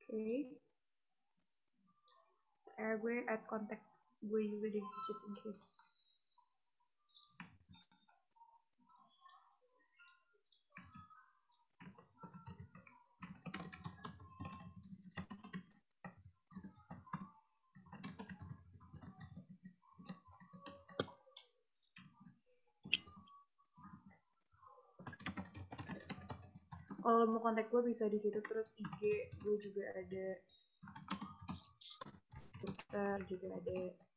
Oke. Gue add kontak gue juga deh, just in case. Kalau mau kontak gue bisa di situ, terus IG gue juga ada, Twitter juga ada,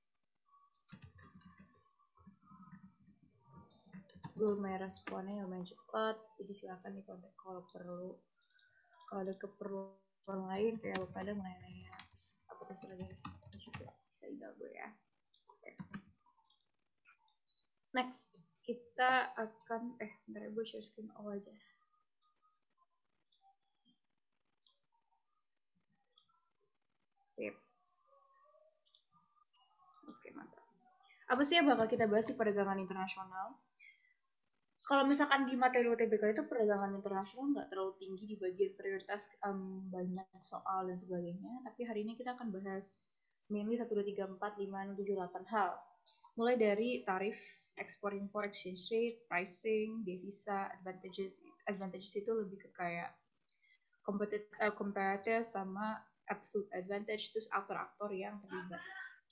gue main responnya lumayan cepat, jadi silakan di kontak kalau perlu. Kalau ada keperluan lain kayak lo pada mau nanya apa terserah deh, juga bisa email gue ya. Okay. Next kita akan bentar ya, gue share screen all aja. Sip. Oke, mantap. Apa sih yang bakal kita bahas di perdagangan internasional? Kalau misalkan di materi UTBK itu perdagangan internasional nggak terlalu tinggi di bagian prioritas, banyak soal dan sebagainya. Tapi hari ini kita akan bahas mainly 1, 2, 3, 4, 5, 6, 7, 8 hal. Mulai dari tarif, ekspor impor, exchange rate, pricing, devisa, advantages. Advantages itu lebih ke kayak comparative sama absolute advantage, terus aktor-aktor yang terlibat.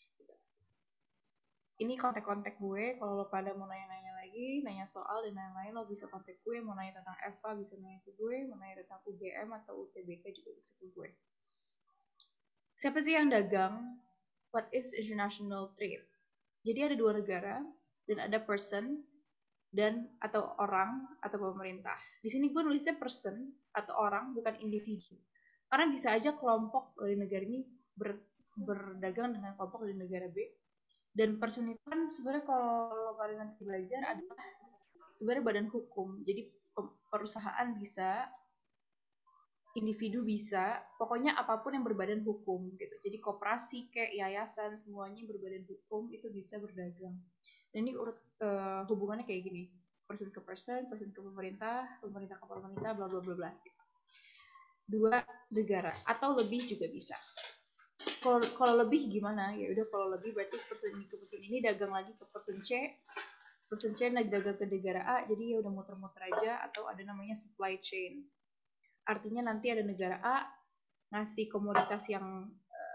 Ini kontak-kontak gue, kalau lo pada mau nanya-nanya lagi, nanya soal dan lain-lain, lo bisa kontak gue, mau nanya tentang EVA bisa nanya ke gue, mau nanya tentang UGM atau UTBK juga bisa ke gue. Siapa sih yang dagang? What is international trade? Jadi ada 2 negara dan ada person dan atau orang atau pemerintah. Di sini gue nulisnya person atau orang, bukan individu. Karena bisa aja kelompok dari negara ini berdagang dengan kelompok dari negara B. Dan person itu kan sebenarnya kalau kalian nanti belajar adalah sebenarnya badan hukum. Jadi perusahaan bisa, individu bisa, pokoknya apapun yang berbadan hukum gitu. Jadi koperasi kayak yayasan semuanya berbadan hukum itu bisa berdagang. Dan ini hubungannya kayak gini. Person ke person ke pemerintah, pemerintah ke pemerintah, bla bla bla bla. 2 negara atau lebih juga bisa. Kalau lebih gimana? Ya udah, kalau lebih berarti person ini ke person ini dagang lagi ke person C dagang ke negara A, jadi ya udah muter-muter aja. Atau ada namanya supply chain. Artinya nanti ada negara A ngasih komoditas yang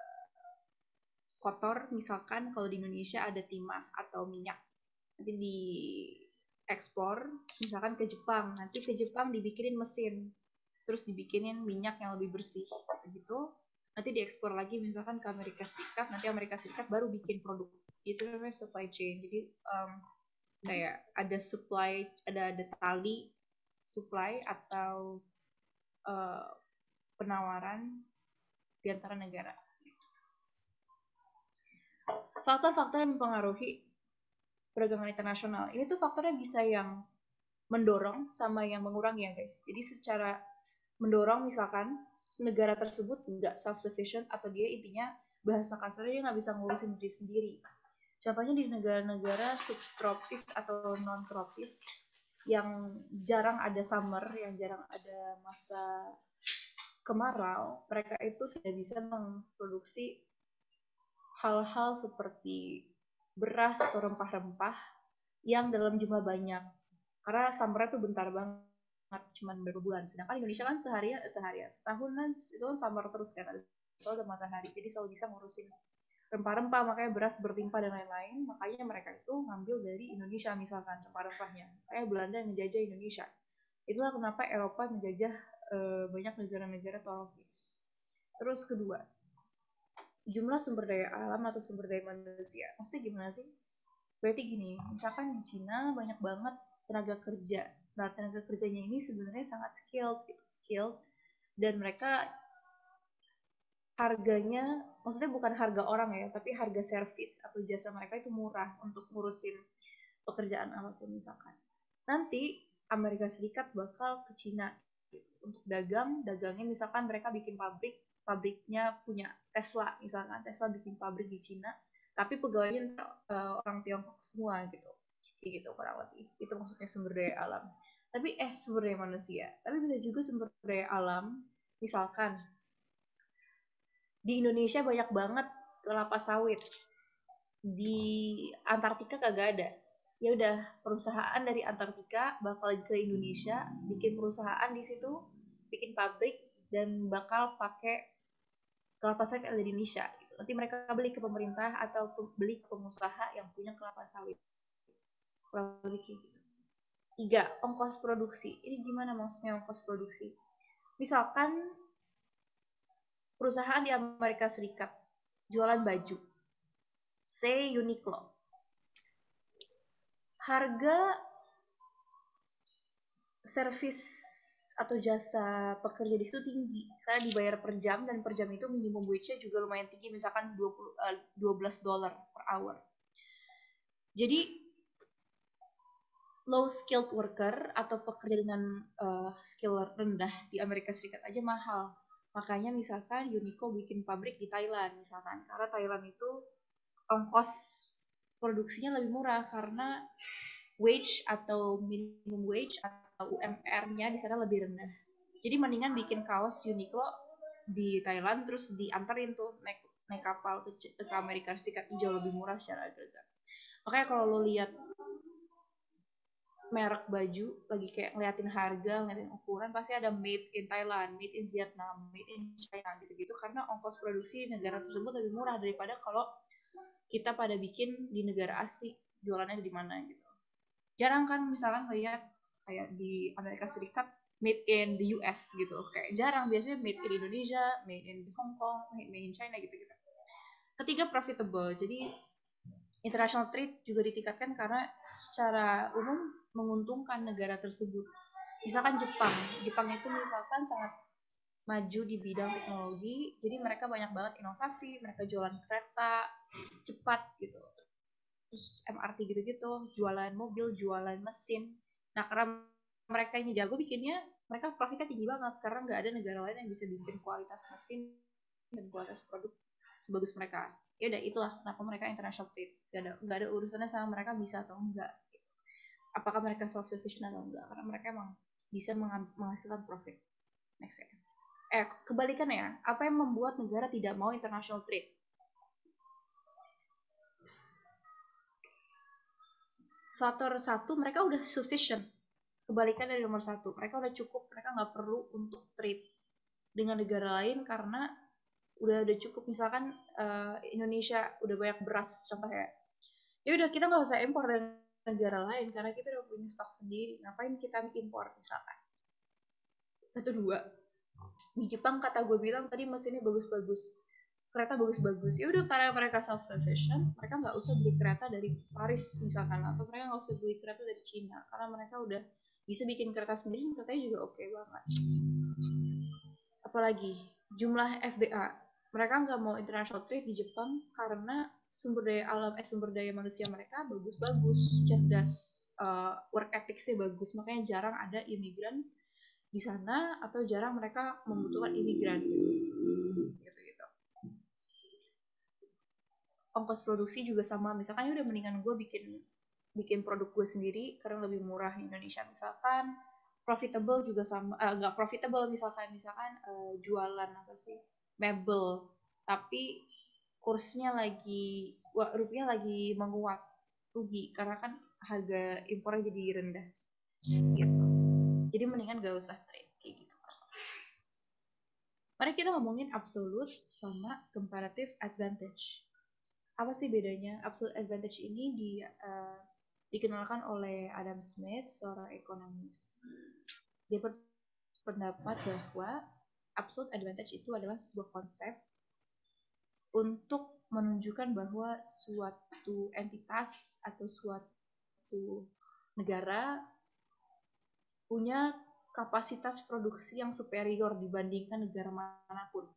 kotor, misalkan kalau di Indonesia ada timah atau minyak, nanti di ekspor misalkan ke Jepang, nanti ke Jepang dibikinin mesin, terus dibikinin minyak yang lebih bersih gitu. Nanti diekspor lagi misalkan ke Amerika Serikat, nanti Amerika Serikat baru bikin produk. Itu namanya supply chain. Jadi kayak ada supply, ada tali supply atau penawaran di antara negara. Faktor-faktor yang mempengaruhi perdagangan internasional ini tuh faktornya bisa yang mendorong sama yang mengurangi ya guys. Jadi secara mendorong misalkan negara tersebut nggak self-sufficient atau dia intinya bahasa kasarnya dia nggak bisa ngurusin diri sendiri. Contohnya di negara-negara subtropis atau non-tropis yang jarang ada summer, yang jarang ada masa kemarau, mereka itu tidak bisa memproduksi hal-hal seperti beras atau rempah-rempah yang dalam jumlah banyak. Karena summernya tuh bentar banget, cuma beberapa bulan. Sedangkan Indonesia kan seharian, setahunan itu kan summer terus kan, ada selalu ada matahari, jadi selalu bisa ngurusin rempah-rempah, makanya beras berlimpah dan lain-lain. Makanya mereka itu ngambil dari Indonesia misalkan rempah-rempahnya. Kayak Belanda yang menjajah Indonesia. Itulah kenapa Eropa menjajah banyak negara-negara tropis. Terus kedua, jumlah sumber daya alam atau sumber daya manusia. Maksudnya gimana sih? Berarti gini, misalkan di Cina banyak banget tenaga kerja. Nah, tenaga kerjanya ini sebenarnya sangat skilled, dan mereka harganya, maksudnya bukan harga orang ya, tapi harga servis atau jasa mereka itu murah untuk ngurusin pekerjaan apapun misalkan. Nanti Amerika Serikat bakal ke Cina gitu, untuk dagangnya misalkan mereka bikin pabriknya punya Tesla misalkan, Tesla bikin pabrik di Cina, tapi pegawainya orang Tiongkok semua gitu. Kayak gitu kurang lebih. Itu maksudnya sumber daya alam. Tapi sumber daya manusia. Tapi bisa juga sumber daya alam, misalkan Di Indonesia banyak banget kelapa sawit. Di Antartika kagak ada. Ya udah, perusahaan dari Antartika bakal ke Indonesia, bikin perusahaan di situ, bikin pabrik dan bakal pakai kelapa sawit yang ada di Indonesia gitu. Nanti mereka beli ke pemerintah atau beli ke pengusaha yang punya kelapa sawit. Kurang lebih kayak gitu. 3. Ongkos produksi. Ini gimana maksudnya ongkos produksi? Misalkan perusahaan di Amerika Serikat jualan baju, say Uniqlo. Harga servis atau jasa pekerja di situ tinggi karena dibayar per jam, dan per jam itu minimum wage-nya juga lumayan tinggi, misalkan $12 per hour. Jadi low skilled worker atau pekerja dengan skill rendah di Amerika Serikat aja mahal. Makanya misalkan Uniqlo bikin pabrik di Thailand misalkan, karena Thailand itu ongkos produksinya lebih murah karena wage atau minimum wage atau UMR-nya di sana lebih rendah. Jadi mendingan bikin kaos Uniqlo di Thailand terus diantarin tuh naik kapal ke Amerika Serikat, jauh lebih murah secara agregat. Makanya kalau lo lihat merek baju lagi kayak ngeliatin harga, ngeliatin ukuran, pasti ada made in Thailand, made in Vietnam, made in China gitu-gitu, karena ongkos produksi negara tersebut lebih murah daripada kalau kita pada bikin di negara asli, jualannya di mana gitu. Jarang kan misalkan lihat kayak di Amerika Serikat made in the US gitu, kayak jarang, biasanya made in Indonesia, made in Hong Kong, made in China gitu-gitu. Ketiga, profitable. Jadi international trade juga ditingkatkan karena secara umum menguntungkan negara tersebut. Misalkan Jepang itu misalkan sangat maju di bidang teknologi, jadi mereka banyak banget inovasi, mereka jualan kereta cepat gitu, terus MRT gitu-gitu, jualan mobil, jualan mesin. Nah, karena mereka ini jago bikinnya, mereka profitnya tinggi banget karena nggak ada negara lain yang bisa bikin kualitas mesin dan kualitas produk sebagus mereka. Ya udah, itulah kenapa mereka international trade. Gak ada urusannya sama mereka bisa atau enggak. Apakah mereka self sufficient atau enggak? Karena mereka emang bisa menghasilkan profit. Next ya. Kebalikannya, apa yang membuat negara tidak mau international trade? Faktor satu, mereka udah sufficient. Kebalikan dari nomor satu, mereka udah cukup, mereka nggak perlu untuk trade dengan negara lain karena udah cukup. Misalkan Indonesia udah banyak beras contohnya, ya udah kita nggak usah impor dari negara lain karena kita udah punya stok sendiri, ngapain kita impor misalkan. Satu. Dua, di Jepang kata gue bilang tadi mesinnya bagus-bagus, kereta bagus-bagus, ya udah karena mereka self sufficient, mereka nggak usah beli kereta dari Paris misalkan, atau mereka nggak usah beli kereta dari Cina karena mereka udah bisa bikin kereta sendiri, keretanya juga oke banget. Apalagi jumlah SDA, mereka nggak mau international trade di Jepang karena sumber daya manusia mereka bagus-bagus, cerdas, work ethics-nya bagus, makanya jarang ada imigran di sana atau jarang mereka membutuhkan imigran gitu. Ongkos produksi juga sama, misalkan ya udah mendingan gue bikin produk gue sendiri karena lebih murah di Indonesia. Misalkan profitable juga sama, nggak profitable misalkan jualan apa sih, mebel, tapi kursnya lagi rupiah lagi menguat, rugi karena kan harga impornya jadi rendah gitu. Jadi mendingan gak usah trade kayak gitu. Mari kita ngomongin absolute sama comparative advantage. Apa sih bedanya? Absolute advantage ini dikenalkan oleh Adam Smith, seorang ekonomis. Dia berpendapat bahwa absolute advantage itu adalah sebuah konsep untuk menunjukkan bahwa suatu entitas atau suatu negara punya kapasitas produksi yang superior dibandingkan negara manapun.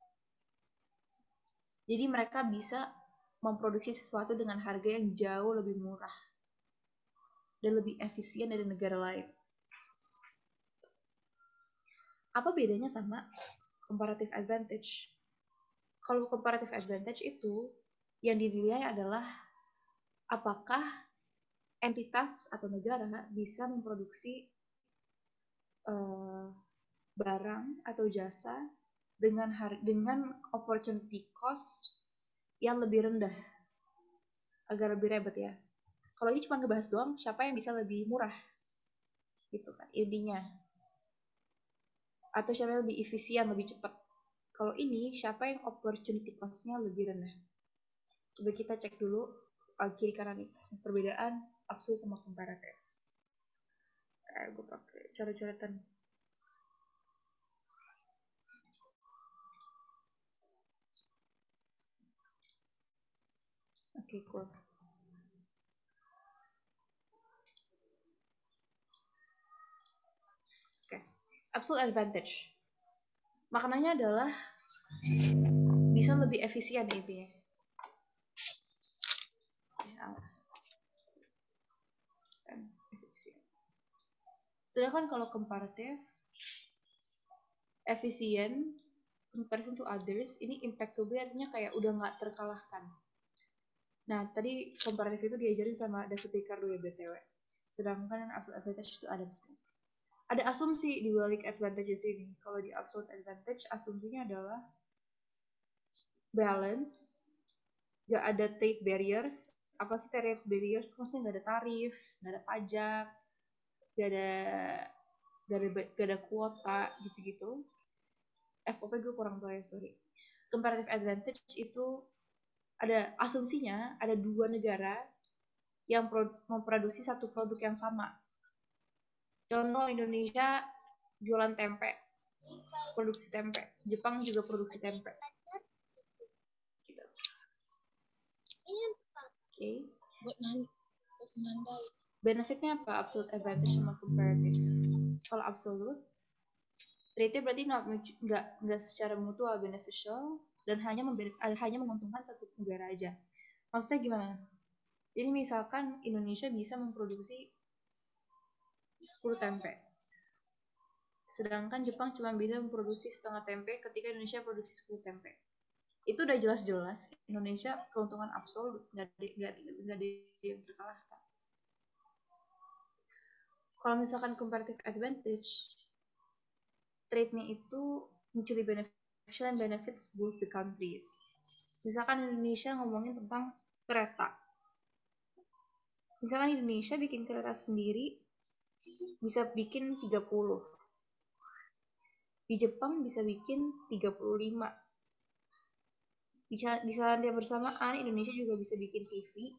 Jadi mereka bisa memproduksi sesuatu dengan harga yang jauh lebih murah dan lebih efisien dari negara lain. Apa bedanya sama comparative advantage? Kalau comparative advantage itu yang dinilai adalah apakah entitas atau negara bisa memproduksi barang atau jasa dengan opportunity cost yang lebih rendah, agar lebih ribet ya. Kalau ini cuma ngebahas doang siapa yang bisa lebih murah, gitu kan intinya, atau siapa yang lebih efisien, lebih cepat. Kalau ini siapa yang opportunity cost-nya lebih rendah. Coba kita cek dulu kiri kanan nih perbedaan absolut sama comparative. Gue pakai coret-coretan. Oke, cool. Oke, absolute advantage. Maknanya adalah bisa lebih efisien intinya. Sedangkan kalau comparative, efisien comparison to others, ini impeccably artinya kayak udah nggak terkalahkan. Nah, tadi comparative itu diajarin sama David Ricardo ya BTW. Sedangkan absolute advantage itu Adam Smith. Ada asumsi di balik advantage ini. Kalau di absolute advantage, asumsinya adalah balance, gak ada trade barriers. Apa sih trade barriers? Maksudnya gak ada tarif, gak ada pajak, gak ada kuota gitu-gitu. FOP gue kurang tahu ya, sorry. Comparative advantage itu ada asumsinya ada dua negara yang memproduksi satu produk yang sama. Contoh Indonesia jualan tempe, produksi tempe. Jepang juga produksi tempe. Gitu. Oke. Benefitnya apa? Absolute advantage sama comparative. Kalau absolute, trade-nya berarti nggak secara mutual beneficial dan hanya menguntungkan satu negara aja. Maksudnya gimana? Jadi misalkan Indonesia bisa memproduksi 10 tempe. Sedangkan Jepang cuma bisa memproduksi setengah tempe ketika Indonesia produksi 10 tempe. Itu udah jelas-jelas Indonesia keuntungan absolut, nggak ada yang terkalahkan. Kalau misalkan comparative advantage, trade-nya itu mutually beneficial and benefits both the countries. Misalkan Indonesia ngomongin tentang kereta. Misalkan Indonesia bikin kereta sendiri, bisa bikin 30. Di Jepang bisa bikin 35. Di saat yang bersamaan, Indonesia juga bisa bikin TV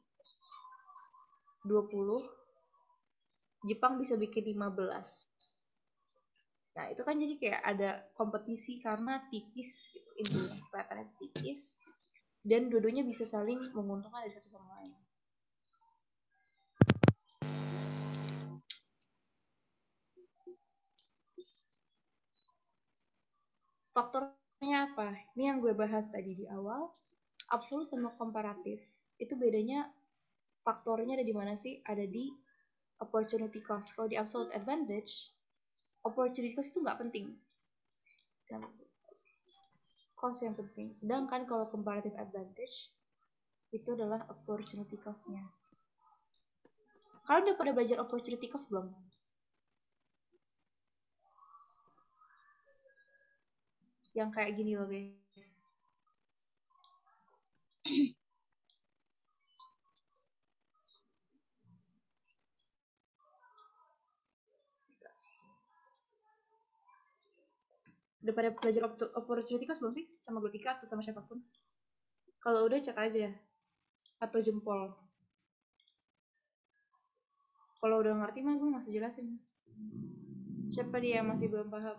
20. Jepang bisa bikin 15. Nah, itu kan jadi kayak ada kompetisi karena tipis gitu. Intinya kelihatannya tipis. Dan dua-duanya bisa saling menguntungkan dari satu sama lain. Faktornya apa? Ini yang gue bahas tadi di awal. Absolut sama komparatif. Itu bedanya faktornya ada di mana sih? Ada di opportunity cost. Kalau di absolute advantage, opportunity cost itu nggak penting. Cost yang penting. Sedangkan kalau comparative advantage, itu adalah opportunity cost-nya. Kalian udah pada belajar opportunity cost belum? Yang kayak gini loh guys. Udah pada belajar opportunity cost belum sih? Sama Gotika atau sama siapapun? Kalau udah cek aja. Atau jempol. Kalau udah ngerti mah gue masih jelasin. Siapa dia yang masih belum paham?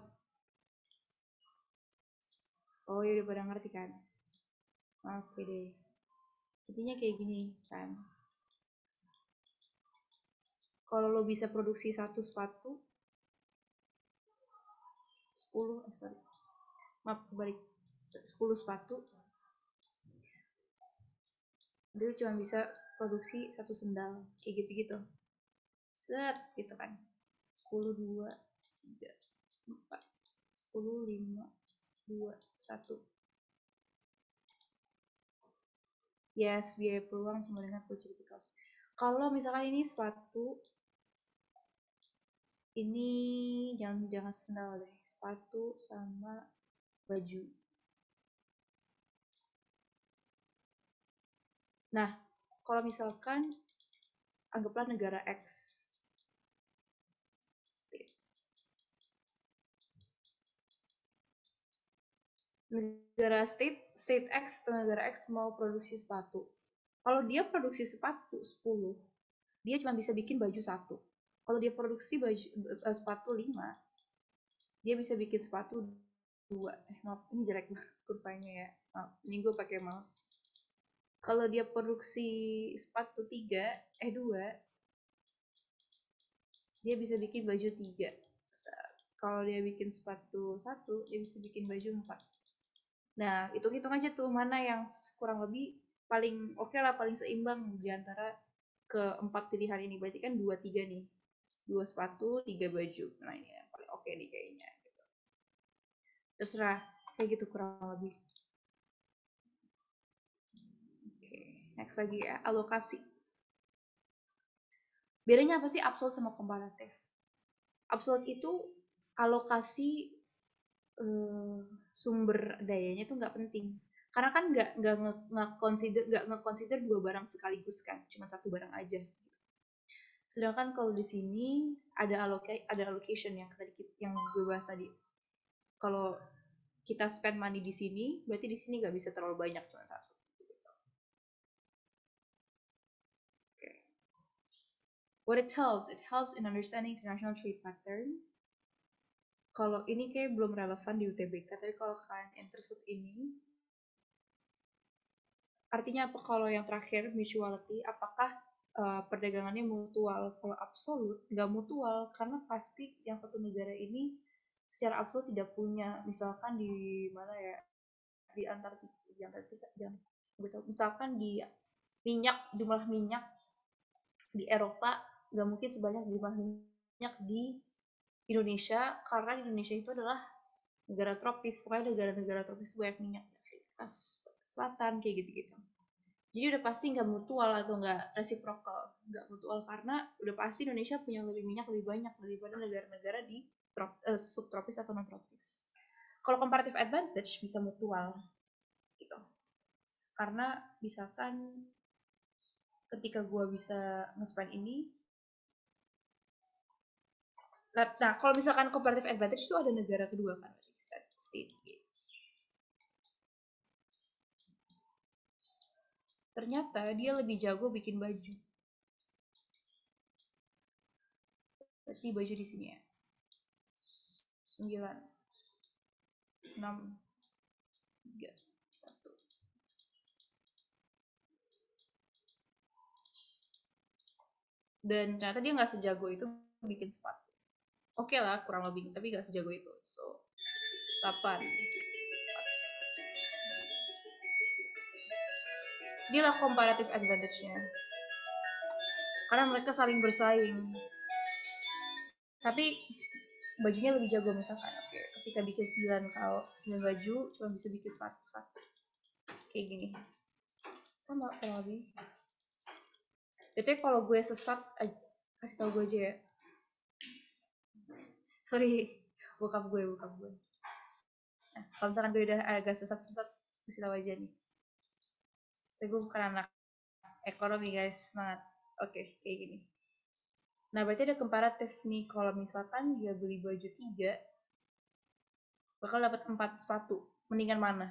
Oh ya udah pada ngerti kan? Oke deh. Intinya kayak gini kan. Kalau lo bisa produksi satu sepatu, 10, sorry. Maaf, balik. 10 sepatu, dia cuma bisa produksi satu sendal. Kayak gitu-gitu. Set, gitu kan. 10, 2, 3, 4, 10, 5, 2, 1. Yes, biaya peluang sama dengan opportunity cost. Kalau misalkan ini sepatu, ini jangan sendal deh. Sepatu sama baju. Nah, kalau misalkan anggaplah negara X, state. Negara state X atau negara X mau produksi sepatu. Kalau dia produksi sepatu 10, dia cuma bisa bikin baju 1. Kalau dia produksi sepatu 5, dia bisa bikin sepatu 2. Maaf, ini jelek banget kurvanya ya. Maaf, ini gue pakai mouse. Kalau dia produksi sepatu 2, dia bisa bikin baju 3. Kalau dia bikin sepatu 1, dia bisa bikin baju 4. Nah, hitung-hitung aja tuh mana yang kurang lebih paling oke lah, paling seimbang di antara keempat pilihan ini. Berarti kan 2-3 nih. 2 sepatu, 3 baju. Nah, ini yang paling oke nih kayaknya. Gitu. Terserah, kayak gitu kurang lebih. Oke, next lagi ya, alokasi. Bedanya apa sih absolute sama komparatif? Absolute itu alokasi sumber dayanya itu nggak penting, karena kan nggak consider dua barang sekaligus kan, cuma satu barang aja. Sedangkan kalau di sini ada allocation yang tadi yang gue bahas tadi. Kalau kita spend money di sini, berarti di sini nggak bisa terlalu banyak, cuma satu. Okay. What it helps in understanding international trade pattern. Kalau ini kayak belum relevan di UTBK, tapi kalau kalian interested ini, artinya apa kalau yang terakhir mutuality, apakah perdagangannya mutual? Kalau absolut nggak mutual, karena pasti yang satu negara ini secara absolut tidak punya, misalkan di mana ya, di Antartika, misalkan di jumlah minyak di Eropa nggak mungkin sebanyak jumlah minyak di Indonesia, karena di Indonesia itu adalah negara tropis, pokoknya negara-negara tropis banyak minyak, Afrika Selatan kayak gitu-gitu. Jadi udah pasti nggak mutual atau nggak reciprocal, nggak mutual karena udah pasti Indonesia punya lebih minyak lebih banyak daripada negara-negara di subtropis atau non tropis. Kalau comparative advantage bisa mutual, gitu. Karena misalkan ketika gue bisa nge-spend ini, nah kalau misalkan comparative advantage itu ada negara kedua kan, state. Ternyata dia lebih jago bikin baju. Berarti baju di sini ya. 9, 6, 3, 1. Dan ternyata dia nggak sejago itu bikin sepatu. Oke lah, kurang lebih, tapi nggak sejago itu. So, 8. Inilah comparative advantage-nya. Karena mereka saling bersaing. Tapi bajunya lebih jago misalkan. Oke, ketika bikin 9 baju, cuma bisa bikin satu. Kayak gini. Sama kurang lebih. Jadi kalau gue sesat, kasih tau gue aja ya. Sorry, bokap gue. Nah, kalau misalkan gue udah agak sesat, kasih tau aja nih. Saya gue bukan anak ekonomi guys, semangat. Oke, kayak gini. Nah, berarti ada komparatif nih. Kalau misalkan dia beli baju 3, bakal dapat 4 sepatu. Mendingan mana?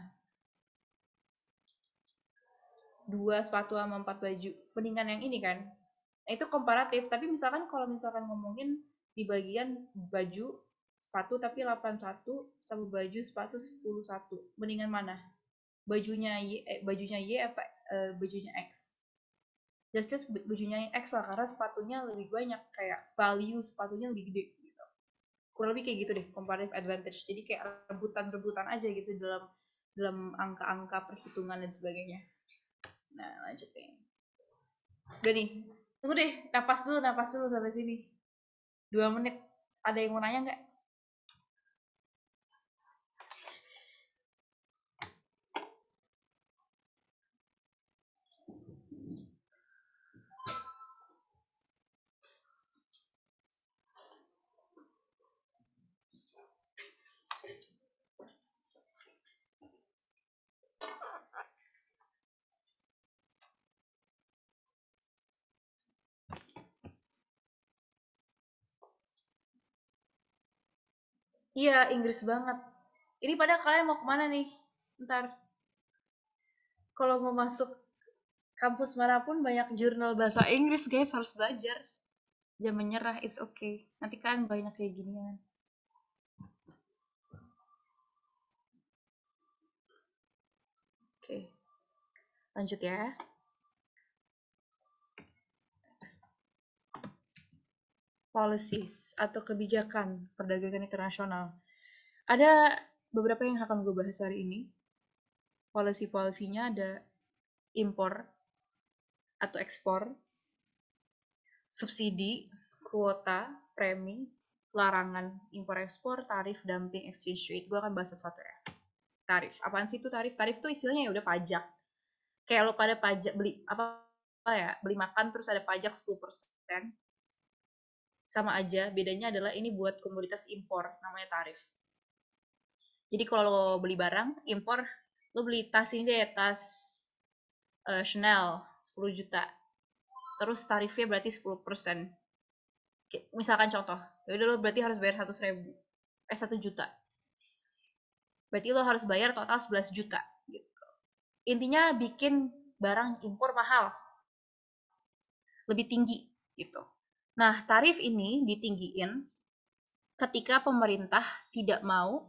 2 sepatu sama 4 baju. Mendingan yang ini kan? Nah, itu komparatif. Tapi misalkan kalau misalkan ngomongin di bagian baju, sepatu tapi 81 sama baju sepatu 101. Mendingan mana? Bajunya Y apa bajunya X? Jelas bajunya X lah, karena sepatunya lebih banyak, kayak value sepatunya lebih gede gitu. Kurang lebih kayak gitu deh, comparative advantage. Jadi kayak rebutan aja gitu dalam angka-angka perhitungan dan sebagainya. Nah, lanjut deh. Udah nih. Tunggu deh, napas dulu sampai sini. 2 menit. Ada yang mau nanya nggak? Iya, Inggris banget. Ini pada kalian mau kemana nih? Ntar, kalau mau masuk kampus manapun banyak jurnal bahasa Inggris, guys, harus belajar. Jangan menyerah, it's okay. Nanti kan banyak kayak ginian. Oke, lanjut ya. Policies atau kebijakan perdagangan internasional. Ada beberapa yang akan gue bahas hari ini. Policy-policynya ada impor atau ekspor, subsidi, kuota, premi, larangan impor ekspor, tarif, dumping, exchange rate. Gue akan bahas satu-satu ya. Tarif. Apaan sih itu tarif? Tarif tuh istilahnya ya udah pajak. Kayak lo pada pajak beli apa ya? Beli makan terus ada pajak 10%. Sama aja, bedanya adalah ini buat komoditas impor, namanya tarif. Jadi kalau lo beli barang impor, lo beli tas ini deh, tas Chanel 10 juta. Terus tarifnya berarti 10%. Misalkan contoh, ya udah lo berarti harus bayar 1 juta. Berarti lo harus bayar total 11 juta gitu. Intinya bikin barang impor mahal. Lebih tinggi gitu. Nah, tarif ini ditinggiin ketika pemerintah tidak mau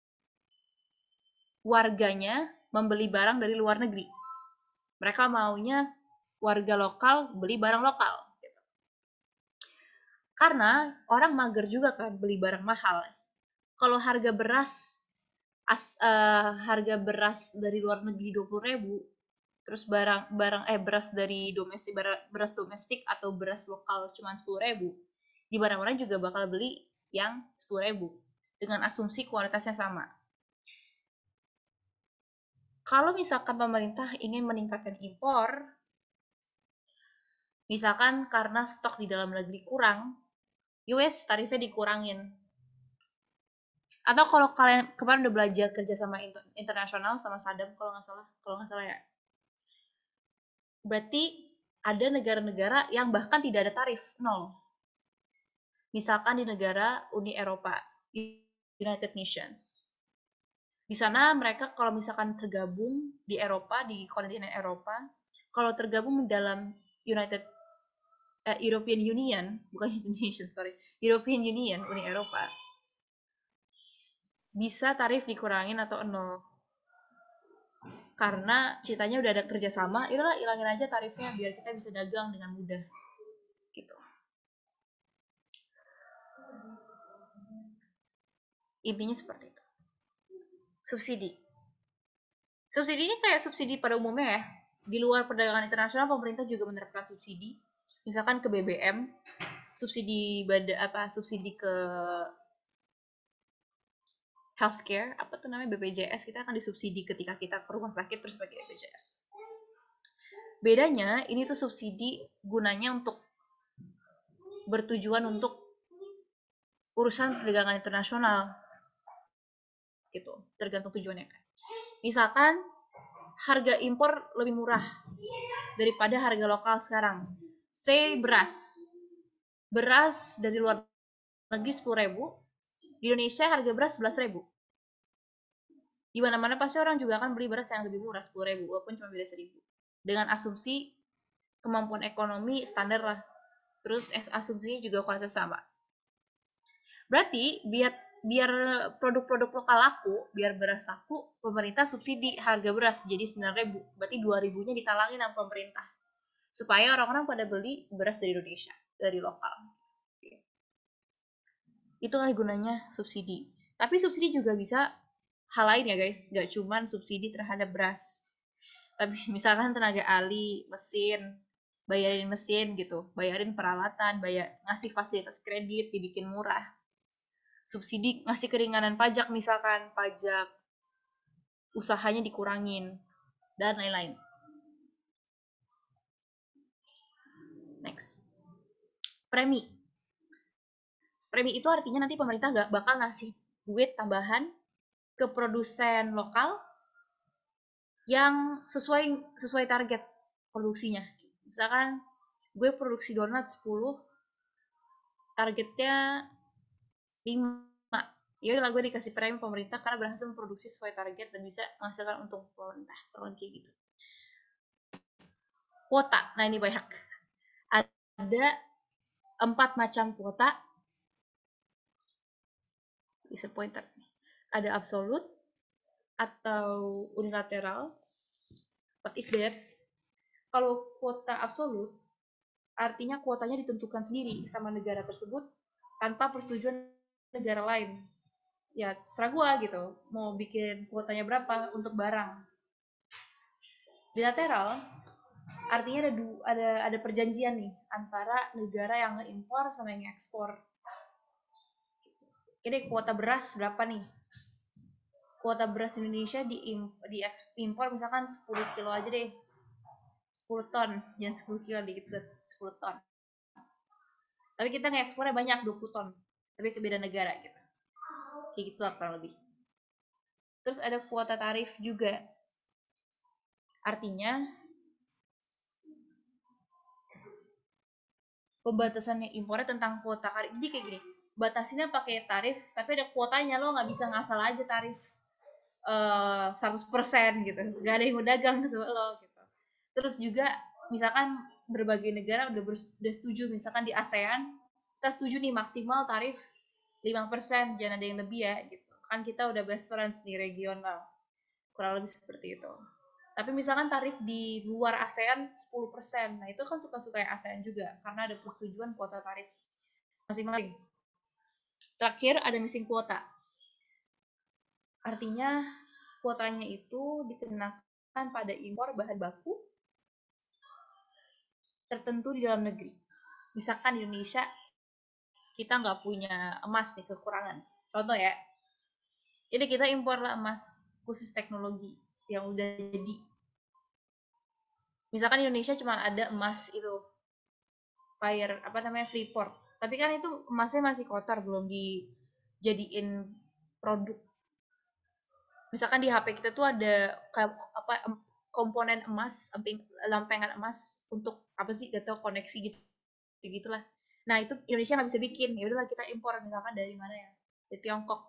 warganya membeli barang dari luar negeri. Mereka maunya warga lokal beli barang lokal. Gitu. Karena orang mager juga kan beli barang mahal. Kalau harga beras harga beras dari luar negeri 20.000, terus beras dari domestik, beras domestik atau beras lokal cuma 10.000, di mana-mana juga bakal beli yang 10.000 dengan asumsi kualitasnya sama. Kalau misalkan pemerintah ingin meningkatkan impor, misalkan karena stok di dalam negeri kurang, US tarifnya dikurangin. Atau kalau kalian kemarin udah belajar kerja sama internasional sama Sadam kalau nggak salah ya. Berarti ada negara-negara yang bahkan tidak ada tarif, nol. Misalkan di negara Uni Eropa, United Nations. Di sana mereka kalau misalkan tergabung di Eropa, di kontinen Eropa, kalau tergabung dalam European Union, bukan United Nations, sorry, European Union, Uni Eropa, bisa tarif dikurangin atau nol. Karena ceritanya udah ada kerjasama, itulah ilangin aja tarifnya biar kita bisa dagang dengan mudah. Gitu. Intinya seperti itu. Subsidi. Subsidi ini kayak subsidi pada umumnya ya. Di luar perdagangan internasional, pemerintah juga menerapkan subsidi. Misalkan ke BBM, subsidi ke healthcare, apa tuh namanya BPJS, kita akan disubsidi ketika kita ke rumah sakit terus pakai BPJS. Bedanya, ini tuh subsidi gunanya untuk bertujuan untuk urusan perdagangan internasional. Gitu, tergantung tujuannya kan. Misalkan harga impor lebih murah daripada harga lokal sekarang. Say beras. Beras dari luar negeri 10.000, di Indonesia harga beras 11.000. Di mana-mana pasti orang juga akan beli beras yang lebih murah 10.000 walaupun cuma beda 1.000. Dengan asumsi kemampuan ekonomi standar lah. Terus asumsinya juga kualitas sama. Berarti biar produk-produk lokal laku, biar beras laku, pemerintah subsidi harga beras jadi 9.000. Berarti 2.000-nya ditalangin sama pemerintah. Supaya orang-orang pada beli beras dari Indonesia, dari lokal. Itulah gunanya subsidi. Tapi subsidi juga bisa hal lain ya guys, gak cuman subsidi terhadap beras. Tapi misalkan tenaga ahli, mesin, bayarin mesin gitu, bayarin peralatan, ngasih fasilitas kredit, dibikin murah. Subsidi ngasih keringanan pajak, misalkan pajak usahanya dikurangin, dan lain-lain. Next. Premi. Premi itu artinya nanti pemerintah gak bakal ngasih duit tambahan ke produsen lokal yang sesuai target produksinya. Misalkan gue produksi donat 10, targetnya 5. ya udahlah gue dikasih premi pemerintah karena berhasil memproduksi sesuai target dan bisa menghasilkan untung pemerintah, kurang kayak gitu. Kuota, nah ini banyak. Ada 4 macam kuota. Disappointed. Ada absolut atau unilateral. What is that? Kalau kuota absolut, artinya kuotanya ditentukan sendiri sama negara tersebut tanpa persetujuan negara lain. Ya terserah gue gitu, mau bikin kuotanya berapa untuk barang. Bilateral artinya ada perjanjian nih antara negara yang ngimpor sama yang ekspor. Jadi kuota beras berapa nih? Kuota beras Indonesia diimpor misalkan 10 kilo aja deh. 10 ton, jangan 10 kilo dikit, 10 ton. Tapi kita ngekspornya banyak, 20 ton. Tapi ke beda negara gitu. Kayak gitu lah kurang lebih. Terus ada kuota tarif juga. Artinya pembatasannya impornya tentang kuota tarif. Jadi kayak gini, batasinnya pakai tarif, tapi ada kuotanya, lo nggak bisa ngasal aja tarif 100% gitu. Gak ada yang mau dagang sama lo gitu. Terus juga misalkan berbagai negara udah setuju, misalkan di ASEAN kita setuju nih maksimal tarif 5%, jangan ada yang lebih ya gitu. Kan kita udah best friends di regional. Kurang lebih seperti itu. Tapi misalkan tarif di luar ASEAN 10%. Nah, itu kan suka-suka yang ASEAN juga karena ada persetujuan kuota tarif masing-masing. Terakhir ada missing kuota. Artinya kuotanya itu dikenakan pada impor bahan baku tertentu di dalam negeri. Misalkan di Indonesia kita nggak punya emas nih, kekurangan. Contoh ya, jadi kita impor lah emas khusus teknologi yang udah jadi. Misalkan di Indonesia cuma ada emas itu Freeport. Tapi kan itu emasnya masih kotor, belum dijadiin produk. Misalkan di HP kita tuh ada komponen emas, lampengan emas untuk apa sih? Gak tau, koneksi gitu, gitulah. Nah itu Indonesia nggak bisa bikin, ya udahlah kita impor misalkan dari mana ya? Dari Tiongkok.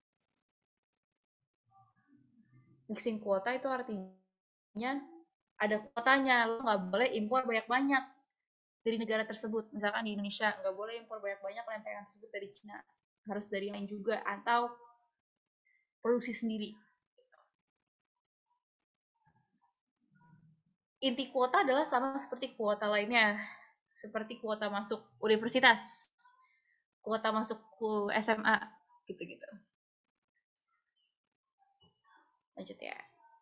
Mixing kuota itu artinya ada kuotanya, lo nggak boleh impor banyak-banyak dari negara tersebut. Misalkan di Indonesia nggak boleh impor banyak-banyak lempengan tersebut dari Cina, harus dari lain juga atau produksi sendiri. Inti kuota adalah sama seperti kuota lainnya, seperti kuota masuk universitas, kuota masuk ke SMA, gitu-gitu. Lanjut ya.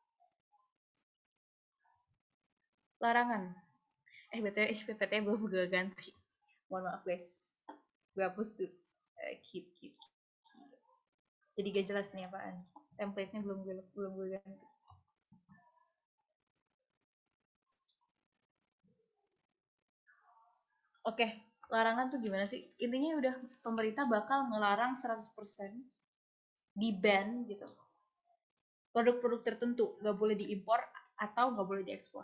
Larangan. PPT belum gue ganti. Mohon maaf guys. Gue hapus dulu. Keep. Jadi gak jelas nih apaan. Template-nya belum gue ganti. Oke, larangan tuh gimana sih? Intinya udah pemerintah bakal ngelarang 100% di-ban gitu. Produk-produk tertentu nggak boleh diimpor atau nggak boleh diekspor.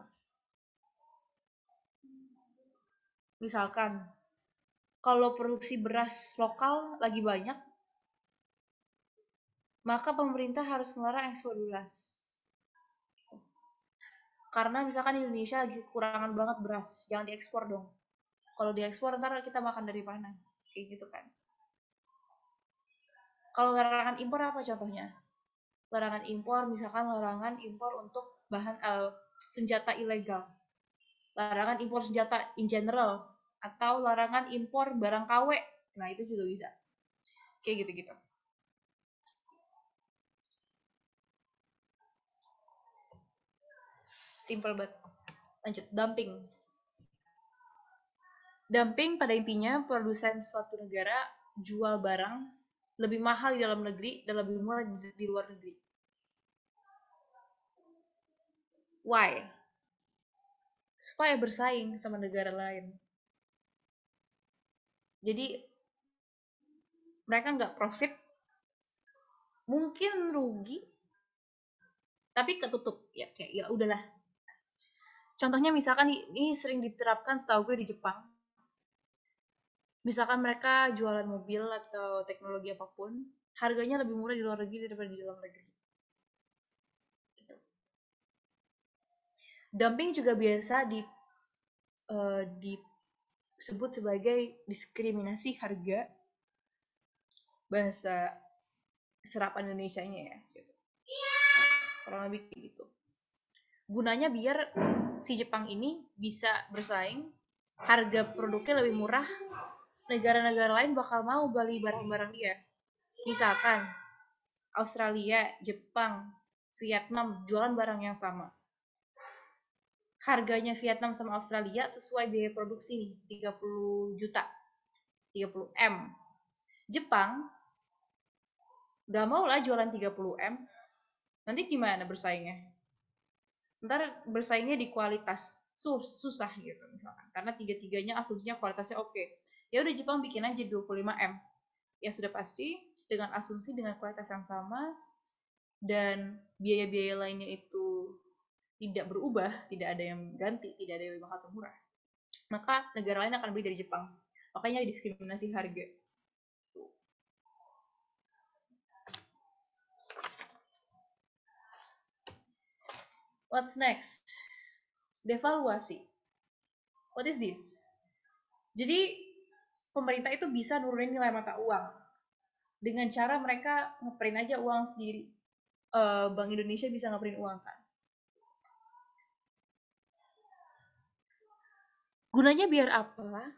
Misalkan, kalau produksi beras lokal lagi banyak, maka pemerintah harus melarang ekspor beras. Karena misalkan Indonesia lagi kekurangan banget beras, jangan diekspor dong. Kalau diekspor ntar kita makan dari mana? Kayak gitu kan. Kalau larangan impor apa contohnya? Larangan impor, misalkan larangan impor untuk bahan senjata ilegal. Larangan impor senjata in general. Atau larangan impor barang KW. Nah itu juga bisa. Kayak gitu-gitu. Simple banget. Lanjut, dumping. Dumping pada intinya produsen suatu negara jual barang lebih mahal di dalam negeri dan lebih murah di luar negeri. Why? Supaya bersaing sama negara lain. Jadi mereka nggak profit, mungkin rugi, tapi ketutup ya, kayak ya udahlah. Contohnya misalkan ini sering diterapkan setahu gue di Jepang. Misalkan mereka jualan mobil atau teknologi apapun, harganya lebih murah di luar negeri daripada di dalam negeri. Gitu. Dumping juga biasa disebut sebagai diskriminasi harga, bahasa serapan Indonesianya ya. Gitu. Kurang lebih kayak gitu. Gunanya biar si Jepang ini bisa bersaing, harga produknya lebih murah, negara-negara lain bakal mau beli barang-barang dia. Misalkan Australia, Jepang, Vietnam jualan barang yang sama. Harganya Vietnam sama Australia sesuai biaya produksi nih, 30 juta, 30 M. Jepang gak mau lah jualan 30 M. Nanti gimana bersaingnya? Ntar bersaingnya di kualitas susah gitu misalkan. Karena tiga-tiganya asumsinya kualitasnya oke. Ya udah Jepang bikin aja 25 M. Ya sudah pasti dengan asumsi dengan kualitas yang sama dan biaya-biaya lainnya itu tidak berubah, tidak ada yang ganti, tidak ada yang lebih mahal atau murah, maka negara lain akan beli dari Jepang. Makanya diskriminasi harga. What's next? Devaluasi. What is this? Jadi pemerintah itu bisa nurunin nilai mata uang dengan cara mereka ngeprint aja uang sendiri. Bank Indonesia bisa ngeprint uang kan. Gunanya biar apa?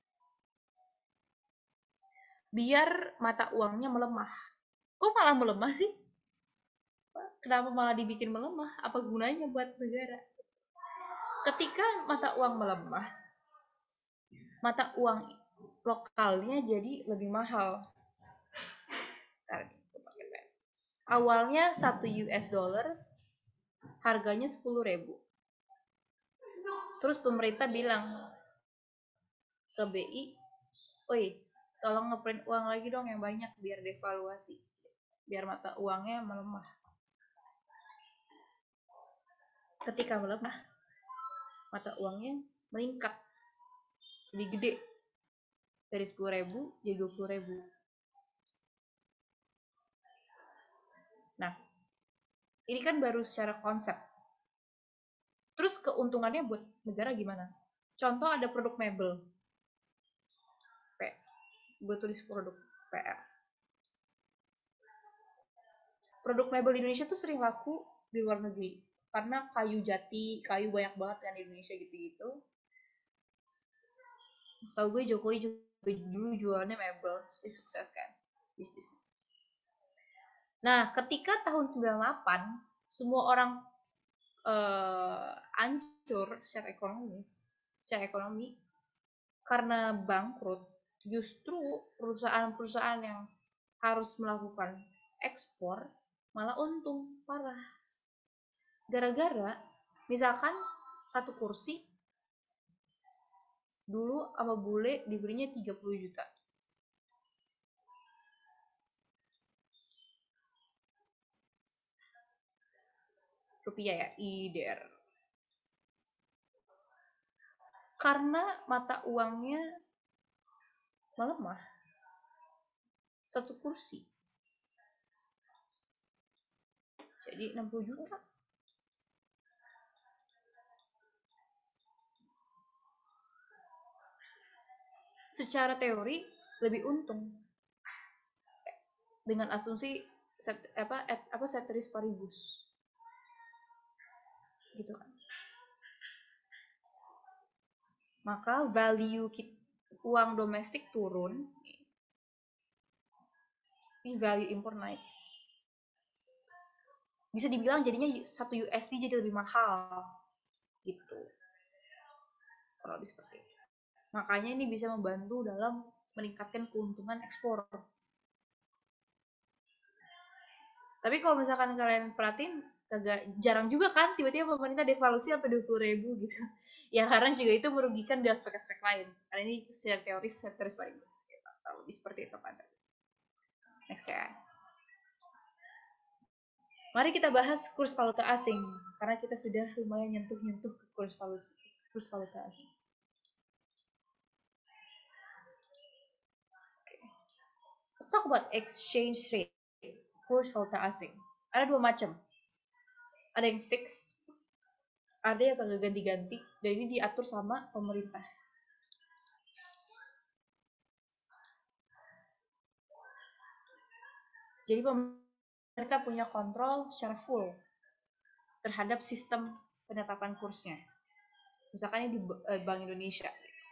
Biar mata uangnya melemah. Kok malah melemah sih? Kenapa malah dibikin melemah? Apa gunanya buat negara? Ketika mata uang melemah, mata uang lokalnya jadi lebih mahal. Awalnya 1 US dollar harganya 10.000. Terus pemerintah bilang ke BI, "Oi, tolong ngeprint uang lagi dong yang banyak biar devaluasi. Biar mata uangnya melemah." Ketika melemah, mata uangnya meningkat lebih gede dari 10.000 jadi 20.000. Nah, ini kan baru secara konsep. Terus keuntungannya buat negara gimana? Contoh ada produk mebel. Gue tulis produk PR. Produk mebel di Indonesia tuh sering laku di luar negeri. Karena kayu jati, kayu banyak banget kan di Indonesia gitu-gitu. Setahu gue Jokowi juga dulu jualannya mebel, terus dia sukses kan bisnisnya. Nah, ketika tahun 98 semua orang hancur secara ekonomi karena bangkrut, justru perusahaan-perusahaan yang harus melakukan ekspor malah untung parah. Gara-gara misalkan satu kursi dulu sama bule dibelinya 30 juta. Rupiah ya, IDR. Karena mata uangnya melemah. Satu kursi jadi 60 juta. Secara teori lebih untung dengan asumsi ceteris paribus gitu kan. Maka value uang domestik turun, ini value impor naik. Bisa dibilang jadinya 1 USD jadi lebih mahal gitu. Kalau seperti itu. Makanya ini bisa membantu dalam meningkatkan keuntungan ekspor. Tapi kalau misalkan kalian perhatiin, jarang juga kan tiba-tiba pemerintah devaluasi sampai 20.000 gitu. Ya karena juga itu merugikan di aspek-aspek lain. Karena ini secara teoris ceteris paribus. Gitu. Lebih seperti itu kan. Next ya. Mari kita bahas kurs valuta asing. Karena kita sudah lumayan nyentuh-nyentuh ke kurs valuta asing. Let's talk about exchange rate, kurs valuta asing. Ada dua macam. Ada yang fixed, ada yang kagak ganti-ganti, dan ini diatur sama pemerintah. Jadi pemerintah punya kontrol secara full terhadap sistem penetapan kursnya. Misalkan ini di Bank Indonesia.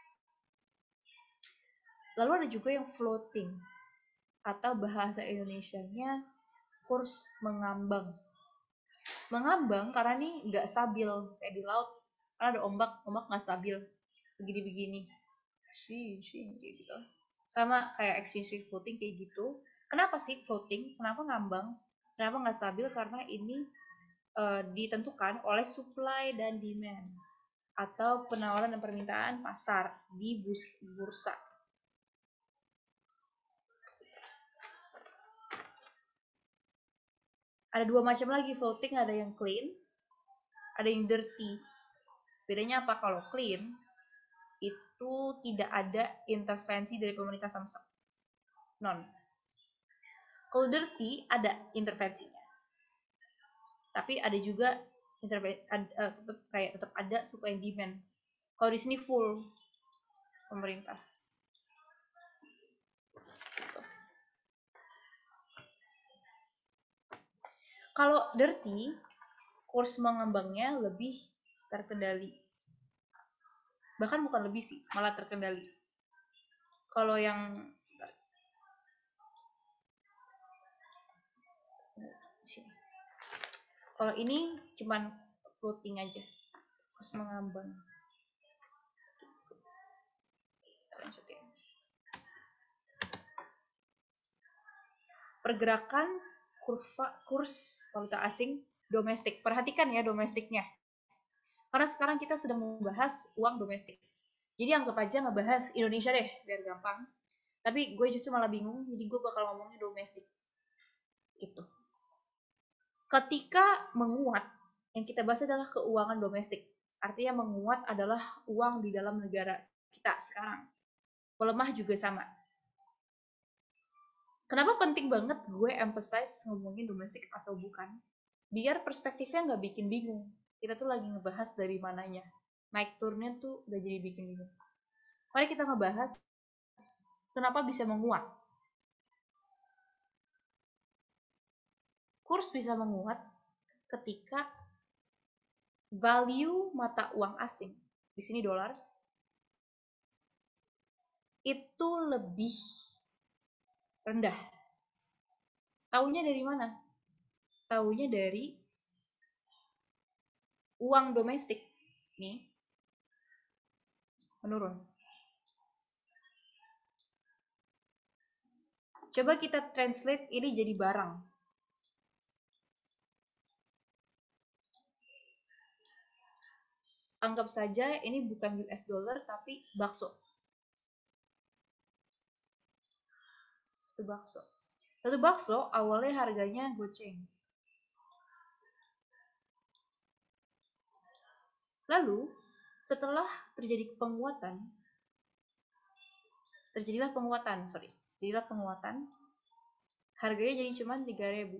Lalu ada juga yang floating, atau bahasa Indonesianya kurs mengambang. Mengambang karena ini nggak stabil, kayak di laut, karena ada ombak nggak stabil, begini-begini, kayak gitu. Sama kayak exchange rate floating kayak gitu. Kenapa sih floating? Kenapa ngambang? Kenapa nggak stabil? Karena ini ditentukan oleh supply dan demand atau penawaran dan permintaan pasar di bursa. Ada dua macam lagi floating, ada yang clean, ada yang dirty. Bedanya apa? Kalau clean itu tidak ada intervensi dari pemerintah sama sekali. Kalau dirty ada intervensinya. Tapi ada juga tetap ada supply and demand. Kalau di sini full pemerintah. Kalau dirty, kurs mengambangnya lebih terkendali. Bahkan bukan lebih sih, malah terkendali. Kalau yang kalau ini cuman floating aja, kurs mengambang. Lanjutin. Pergerakan kurs valuta asing domestik. Perhatikan ya domestiknya. Karena sekarang kita sedang membahas uang domestik. Jadi anggap aja ngebahas Indonesia deh, biar gampang. Tapi gue justru malah bingung, jadi gue bakal ngomongnya domestik. Gitu. Ketika menguat, yang kita bahas adalah keuangan domestik. Artinya menguat adalah uang di dalam negara kita sekarang. Melemah juga sama. Kenapa penting banget gue emphasize ngomongin domestik atau bukan? Biar perspektifnya nggak bikin bingung. Kita tuh lagi ngebahas dari mananya. Naik turunnya tuh gak jadi bikin bingung. Mari kita ngebahas kenapa bisa menguat. Kurs bisa menguat ketika value mata uang asing, di sini dolar, itu lebih rendah. Taunya dari mana? Taunya dari uang domestik nih menurun. Coba kita translate ini jadi barang. Anggap saja ini bukan US dollar tapi bakso. Satu bakso awalnya harganya goceng. Lalu setelah terjadilah penguatan, harganya jadi cuma 3.000.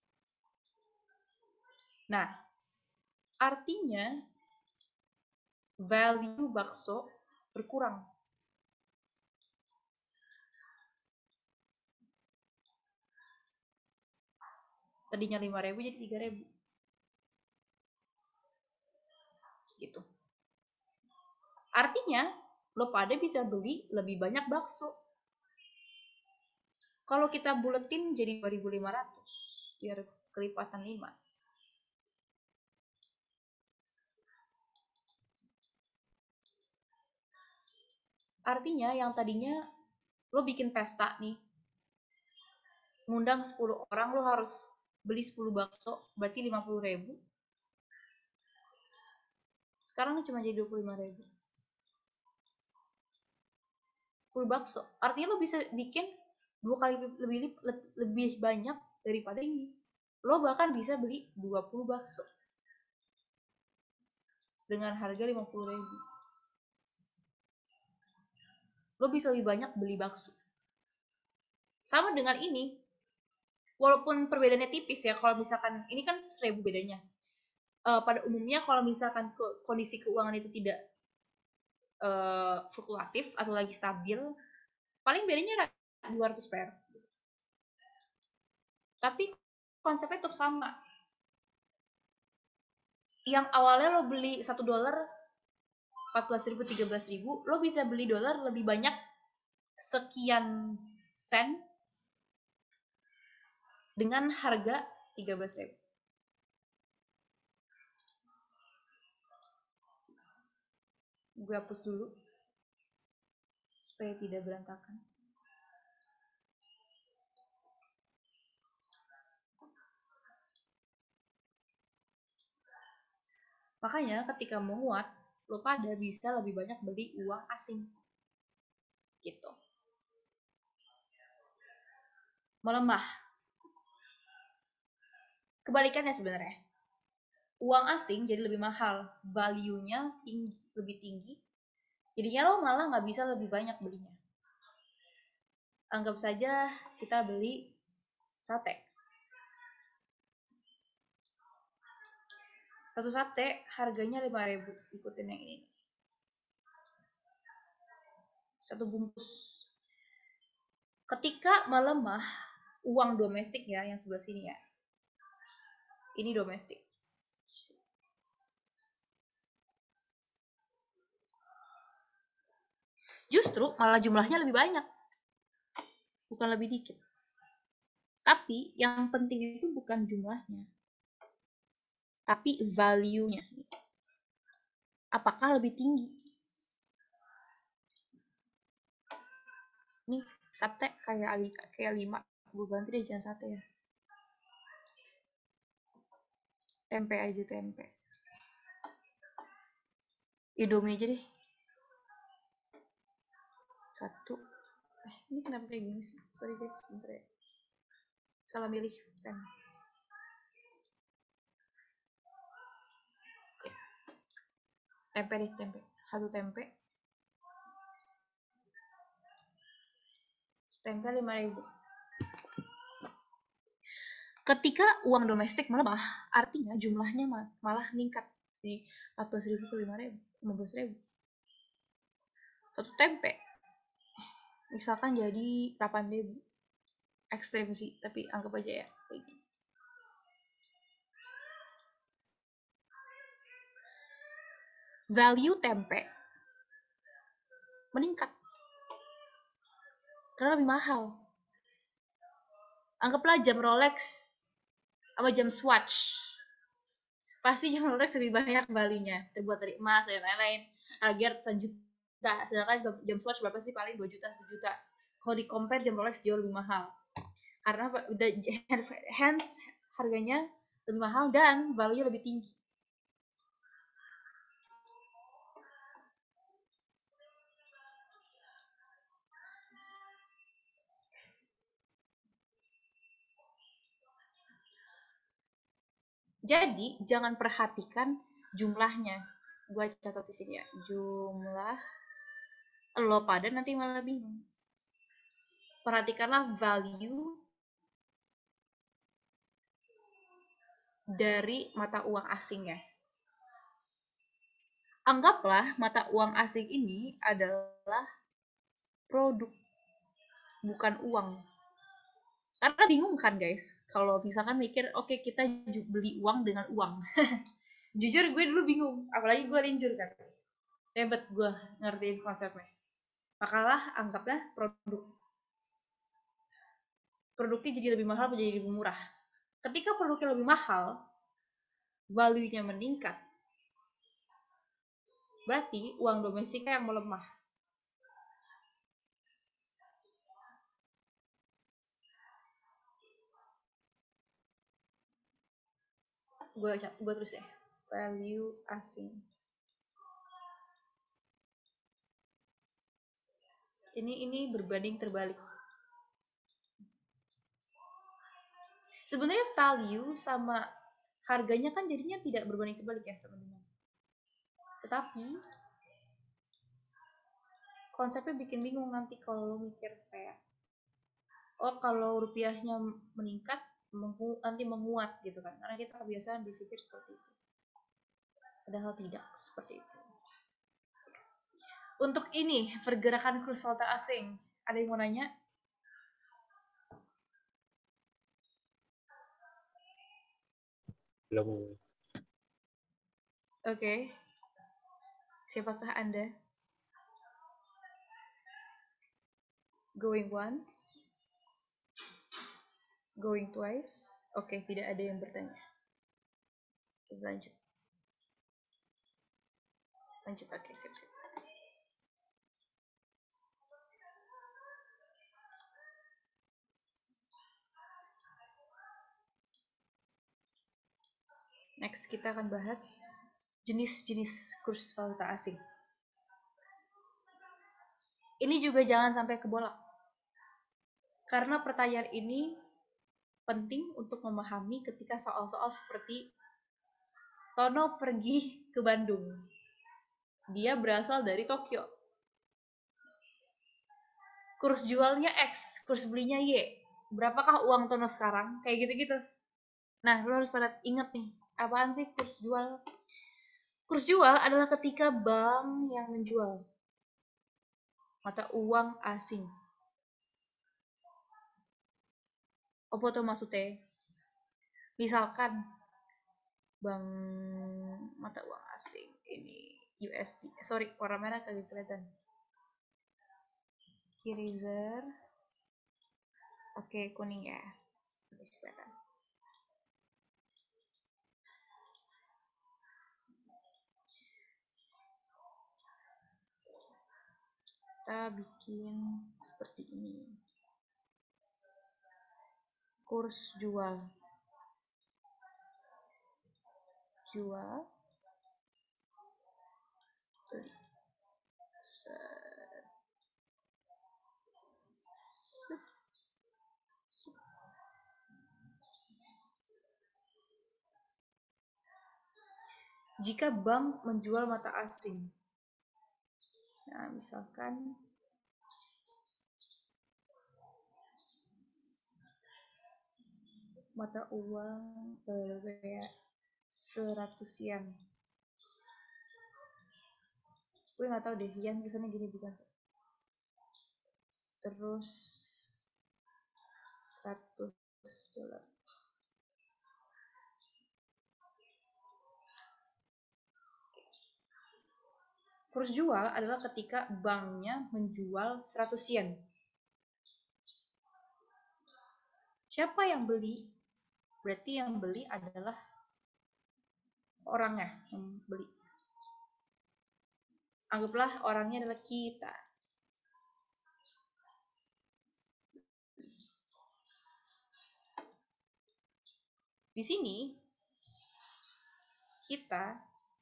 Nah, artinya value bakso berkurang. Tadinya 5.000 jadi 3.000. Gitu. Artinya, lo pada bisa beli lebih banyak bakso. Kalau kita buletin jadi 2.500, biar kelipatan 5. Artinya yang tadinya lo bikin pesta nih, ngundang 10 orang, lo harus beli 10 bakso, berarti 50.000. Sekarang cuma jadi 25.000. 10 bakso. Artinya lo bisa bikin 2 kali lebih banyak daripada ini. Lo bahkan bisa beli 20 bakso dengan harga 50.000. Lo bisa lebih banyak beli bakso. Sama dengan ini, walaupun perbedaannya tipis ya, kalau misalkan ini kan 1.000 bedanya. Pada umumnya kalau misalkan kondisi keuangan itu tidak fluktuatif atau lagi stabil, paling bedanya 200 per. Tapi konsepnya tetap sama. Yang awalnya lo beli $1 14.000 13.000, lo bisa beli dolar lebih banyak sekian sen dengan harga 13.000. Gue hapus dulu supaya tidak berantakan. Makanya ketika menguat, lo pada bisa lebih banyak beli uang asing. Gitu. Melemah. Kebalikannya sebenarnya. Uang asing jadi lebih mahal, value-nya lebih tinggi. Jadinya lo malah nggak bisa lebih banyak belinya. Anggap saja kita beli sate. Satu sate harganya 5.000, ikutin yang ini. Satu bungkus. Ketika melemah, uang domestik ya, yang sebelah sini ya. Ini domestik. Justru malah jumlahnya lebih banyak. Bukan lebih dikit. Tapi yang penting itu bukan jumlahnya. Tapi value-nya. Apakah lebih tinggi? Nih, sate kayak 5. Gue ganti deh, jangan sate ya. Tempe aja, tempe. Indomie aja deh. 1. Ini kenapa kayak gini sih? Sorry guys, bentar ya. Salah milih pen. Tempe deh, tempe. 1 tempe. Tempe 5.000. Ketika uang domestik melemah, artinya jumlahnya malah meningkat. Jadi 14.000 ke 5.000, 15.000. Satu tempe misalkan jadi 8.000. Ekstrim sih, tapi anggap aja ya kayak gini. Value tempe meningkat karena lebih mahal. Anggaplah jam Rolex sama jam Swatch. Pasti jam Rolex lebih banyak value-nya, terbuat dari emas dan lain-lain. Harga ratusan juta. Sedangkan jam Swatch berapa sih? Paling 2 juta, 1 juta. Kalau di compare jam Rolex jauh lebih mahal. Karena udah hence harganya lebih mahal dan value lebih tinggi. Jadi jangan perhatikan jumlahnya. Gue catat di sini ya, jumlah. Lo pada nanti malah bingung. Perhatikanlah value dari mata uang asingnya. Anggaplah mata uang asing ini adalah produk, bukan uang. Karena bingung kan guys, kalau misalkan mikir, oke, kita beli uang dengan uang. Jujur gue dulu bingung, apalagi gue linjur kan. Ribet gue ngertiin konsepnya. Makalah anggapnya produk. Produknya jadi lebih mahal menjadi lebih murah. Ketika produknya lebih mahal, value-nya meningkat. Berarti uang domestiknya yang melemah. Gue terus ya, value asing. Ini berbanding terbalik. Sebenarnya value sama harganya kan jadinya tidak berbanding terbalik ya sama dengan. Tetapi konsepnya bikin bingung nanti kalau lo mikir kayak oh kalau rupiahnya meningkat nanti menguat gitu kan, karena kita kebiasaan berpikir seperti itu, padahal tidak seperti itu. Untuk ini pergerakan kurs valuta asing, ada yang mau nanya? Belum. Oke. Siapakah Anda? Going once? Going twice? Oke, tidak ada yang bertanya. Oke, lanjut. Lanjut, oke, siap-siap. Next, kita akan bahas jenis-jenis kurs valuta asing. Ini juga jangan sampai kebolak. Karena pertanyaan ini penting untuk memahami ketika soal-soal seperti Tono pergi ke Bandung. Dia berasal dari Tokyo. Kurs jualnya X, kurs belinya Y. Berapakah uang Tono sekarang? Kayak gitu-gitu. Nah, lo harus pada inget nih, apaan sih kurs jual? Kurs jual adalah ketika bank yang menjual mata uang asing. Apa tuh maksudnya? Misalkan bank mata uang asing ini USD. Sorry, warna merah kagak kelihatan. Eraser. Oke, kuning ya. Kelihatan. Kita bikin seperti ini. Kurs jual. Jual. Beli. Jika bank menjual mata asing. Nah, misalkan mata uang kayak 100 yen. Gue nggak tahu deh, yen biasanya gini bukan. Terus 100 dolar. Kurs jual adalah ketika banknya menjual 100 yen. Siapa yang beli? Berarti yang beli adalah orangnya yang beli. Anggaplah orangnya adalah kita. Di sini kita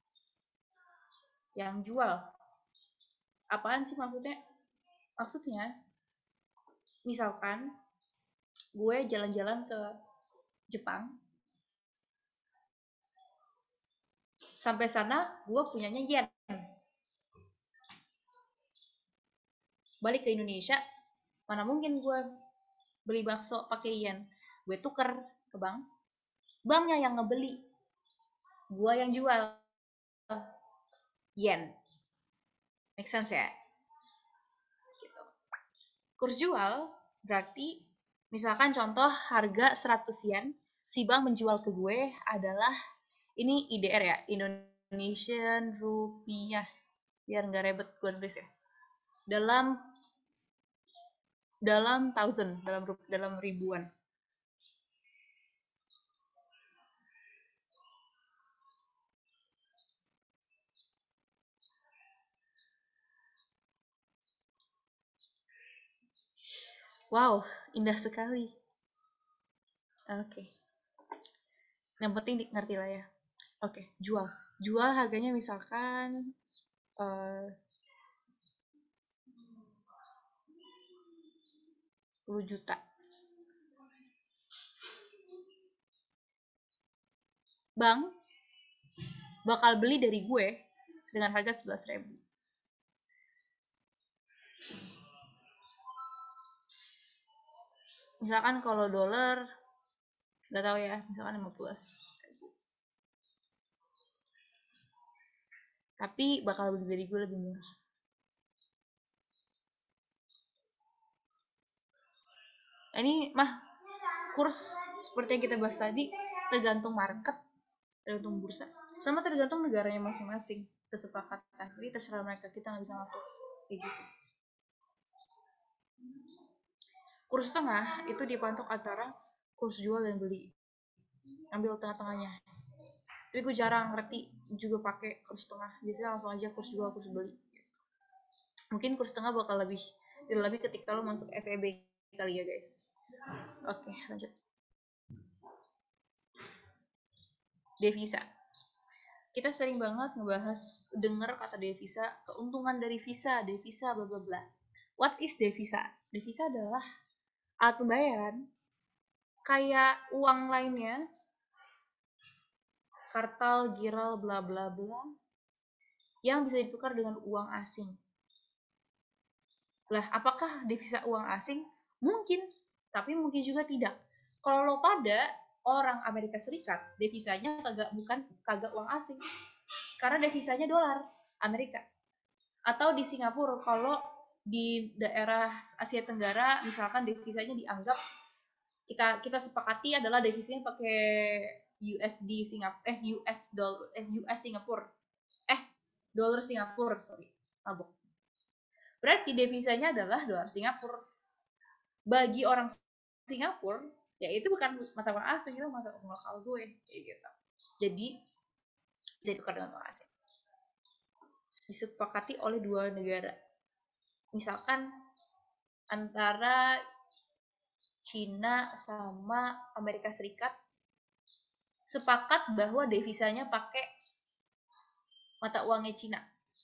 yang jual. Apaan sih maksudnya? Maksudnya misalkan gue jalan-jalan ke Jepang, sampai sana gue punyanya yen, balik ke Indonesia mana mungkin gue beli bakso pakai yen, gue tuker ke bank, banknya yang ngebeli, gue yang jual yen. Make sense ya? Gitu. Kurs jual berarti misalkan contoh harga 100 yen, si bank menjual ke gue adalah ini IDR ya, Indonesian rupiah, biar nggak ribet gue nulis ya, dalam thousand, dalam ribuan. Wow, indah sekali. Oke. Yang penting ngerti lah ya. Oke, jual. Jual harganya misalkan 10 juta. Bank bakal beli dari gue dengan harga 11.000. Misalkan kalau dolar nggak tahu ya, misalkan 15, tapi bakal beli dari gue lebih murah. Ini mah kurs seperti yang kita bahas tadi tergantung market, tergantung bursa, sama tergantung negaranya masing-masing, kesepakatan. Jadi terserah mereka, kita nggak bisa ngatur kayak gitu. Kurs tengah itu dipatok antara kurs jual dan beli, ambil tengah-tengahnya. Tapi gue jarang ngerti juga pakai kurs tengah, biasanya langsung aja kurs jual kurs beli. Mungkin kurs tengah bakal lebih ketika lo masuk FEB kali ya guys. Oke, lanjut. Devisa. Kita sering banget ngebahas, denger kata devisa, keuntungan dari devisa bla bla bla. What is devisa? Devisa adalah alat pembayaran kayak uang lainnya, kartal, giral, bla bla bla, yang bisa ditukar dengan uang asing. Lah, apakah devisa uang asing? Mungkin, tapi mungkin juga tidak. Kalau lo pada orang Amerika Serikat, devisanya kagak uang asing. Karena devisanya dolar Amerika. Atau di Singapura, kalau di daerah Asia Tenggara misalkan devisanya dianggap kita sepakati adalah devisanya pakai USD Singapura, US Singapura. Dolar Singapura, sorry. Mabok. Berarti devisanya adalah dolar Singapura. Bagi orang Singapura, ya itu bukan mata uang asing, itu mata uang lokal gue, kayak gitu. Jadi bisa ditukar dengan uang asing. Disepakati oleh dua negara. Misalkan antara Cina sama Amerika Serikat sepakat bahwa devisanya pakai mata uangnya Cina.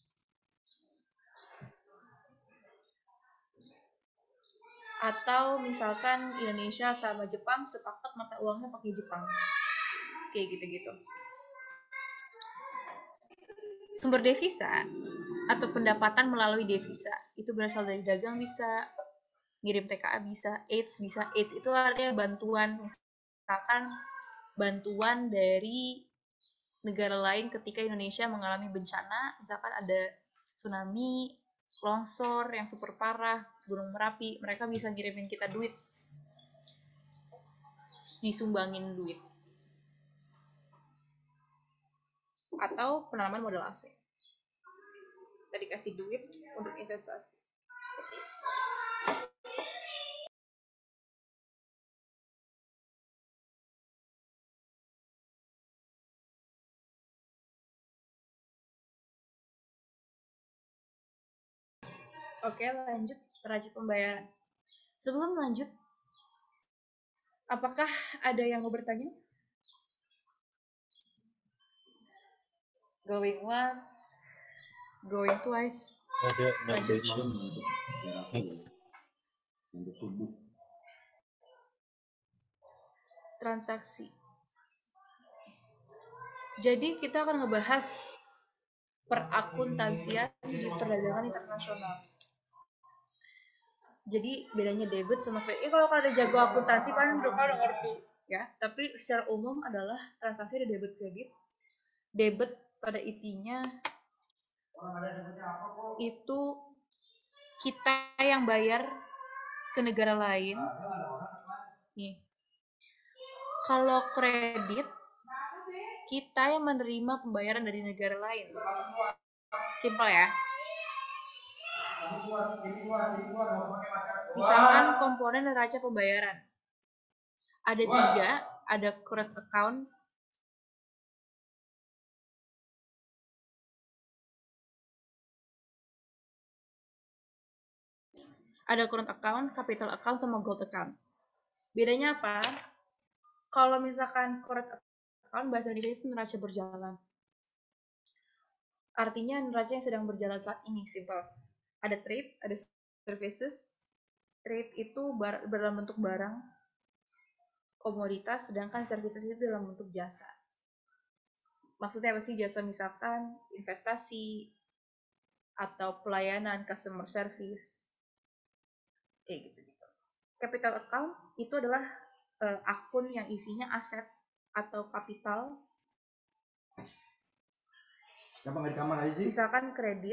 Atau misalkan Indonesia sama Jepang sepakat mata uangnya pakai Jepang. Kayak gitu-gitu. Sumber devisa atau pendapatan melalui devisa itu berasal dari dagang, bisa ngirim TKA, bisa AIDS itu artinya bantuan, misalkan bantuan dari negara lain ketika Indonesia mengalami bencana, misalkan ada tsunami, longsor yang super parah, Gunung Merapi, mereka bisa ngirimin kita duit, disumbangin duit. Atau penanaman modal asing, kita dikasih duit untuk investasi. Oke, lanjut neraca pembayaran. Sebelum lanjut, apakah ada yang mau bertanya? Going once, going twice. Lanjut. Transaksi. Jadi kita akan ngebahas perakuntansian di perdagangan internasional. Jadi bedanya debit sama kredit. Kalau ada jago akuntansi kan udah ngerti ya. Tapi secara umum adalah transaksi ada debit kredit. Debit pada intinya itu kita yang bayar ke negara lain. Nih. Kalau kredit kita yang menerima pembayaran dari negara lain. Simpel ya. Misalkan komponen neraca pembayaran. Ada 3, ada current account, capital account, sama gold account. Bedanya apa? Kalau misalkan current account bahasa Indonesia itu neraca berjalan. Artinya neraca yang sedang berjalan saat ini, simple. Ada trade, ada services. Trade itu dalam bentuk barang, komoditas, sedangkan services itu dalam bentuk jasa. Maksudnya apa sih jasa? Misalkan investasi atau pelayanan, customer service, kayak gitu-gitu. capital account itu adalah akun yang isinya aset atau kapital. Misalkan kredit.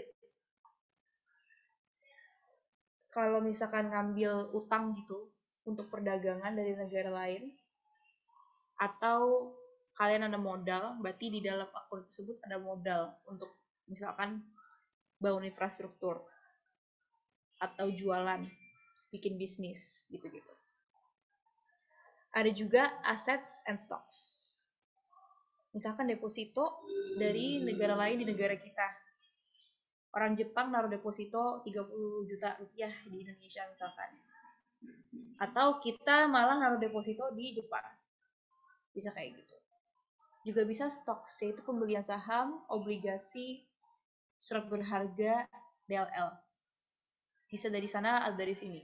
Kalau misalkan ngambil utang gitu untuk perdagangan dari negara lain, atau kalian ada modal, berarti di dalam akun tersebut ada modal untuk misalkan bangun infrastruktur atau jualan, bikin bisnis gitu-gitu. Ada juga assets and stocks. Misalkan deposito dari negara lain di negara kita. Orang Jepang naruh deposito 30 juta rupiah di Indonesia misalkan. Atau kita malah naruh deposito di Jepang. Bisa kayak gitu. Juga bisa stocks, yaitu pembelian saham, obligasi, surat berharga, DLL. Bisa dari sana atau dari sini.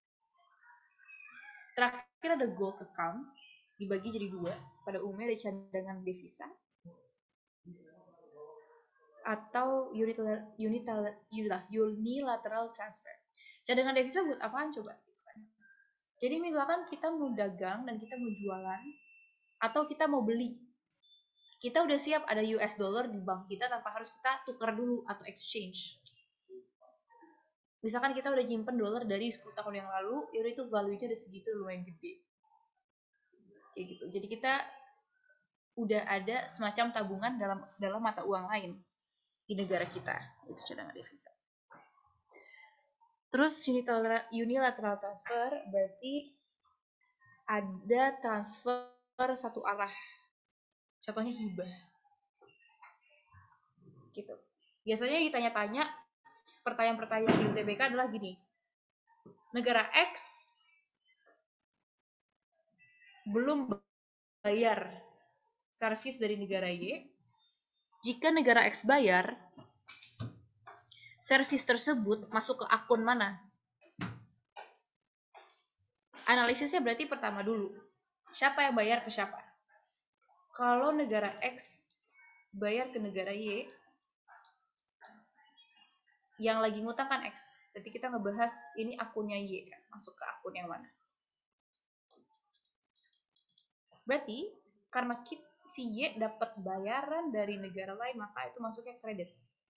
Terakhir ada gold account, dibagi jadi dua. Pada umumnya ada cadangan devisa atau unilateral transfer. Cadangan devisa buat apaan coba? Jadi misalkan kita mau dagang dan kita mau jualan, atau kita mau beli, kita udah siap ada US dollar di bank kita tanpa harus kita tukar dulu atau exchange. Misalkan kita udah nyimpen dolar dari 10 tahun yang lalu, yaudah itu value-nya udah segitu, lumayan gede. Kayak gitu. Jadi kita udah ada semacam tabungan dalam mata uang lain di negara kita. Itu cadangan devisa. Terus unilateral transfer berarti ada transfer satu arah. Contohnya hibah. Gitu. Biasanya ditanya-tanya, pertanyaan-pertanyaan di UTBK adalah gini. Negara X belum bayar servis dari negara Y. Jika negara X bayar, servis tersebut masuk ke akun mana? Analisisnya berarti pertama dulu, siapa yang bayar ke siapa? Kalau negara X bayar ke negara Y, yang lagi ngutang kan X. Berarti kita ngebahas ini akunnya Y kan, masuk ke akun yang mana? Berarti karena si Y dapat bayaran dari negara lain, maka itu masuknya kredit.